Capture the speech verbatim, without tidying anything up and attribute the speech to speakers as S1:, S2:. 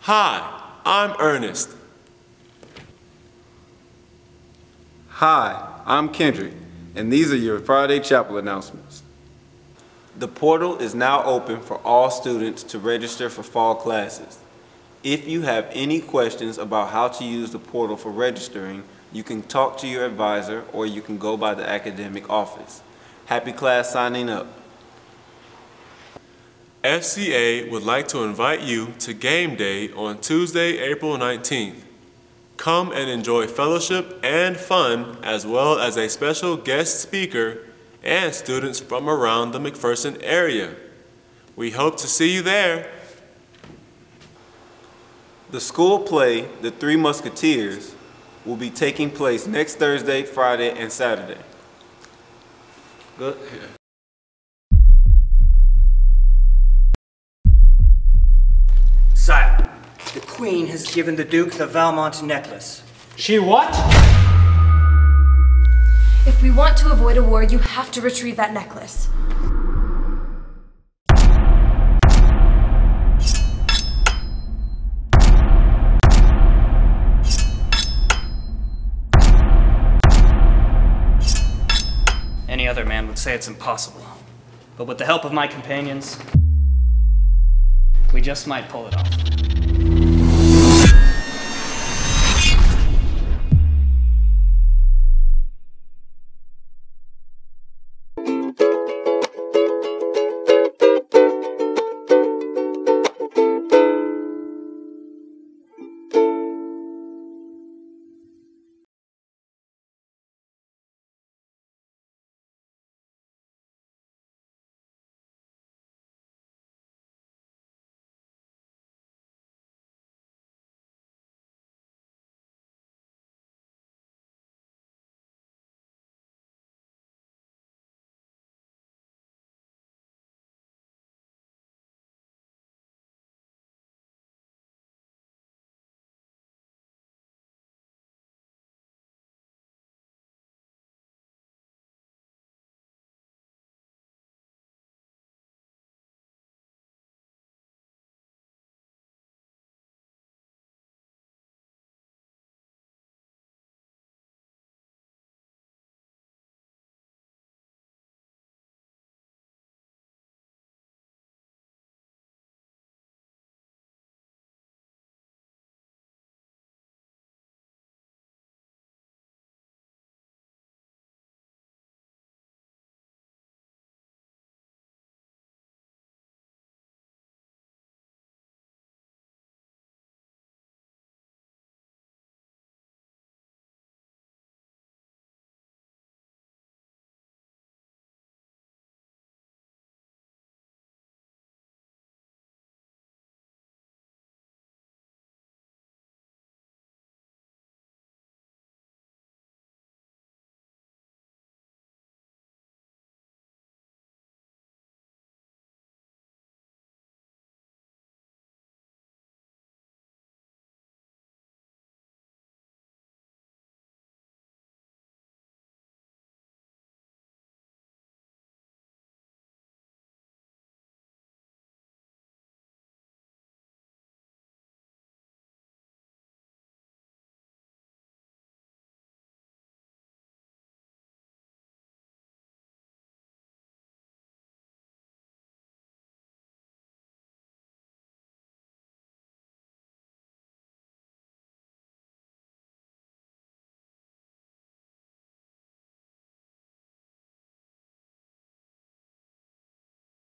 S1: Hi, I'm Ernest.
S2: Hi, I'm Kendrick, and these are your Friday Chapel announcements. The portal is now open for all students to register for fall classes. If you have any questions about how to use the portal for registering, you can talk to your advisor or you can go by the academic office. Happy class signing up.
S1: F C A would like to invite you to game day on Tuesday, April nineteenth. Come and enjoy fellowship and fun, as well as a special guest speaker and students from around the McPherson area. We hope to see you there.
S2: The school play, The Three Musketeers, will be taking place next Thursday, Friday, and Saturday. Good.
S3: Sire, the Queen has given the Duke the Valmont necklace.
S4: She what?
S5: If we want to avoid a war, you have to retrieve that necklace.
S4: Any other man would say it's impossible. But with the help of my companions, we just might pull it off.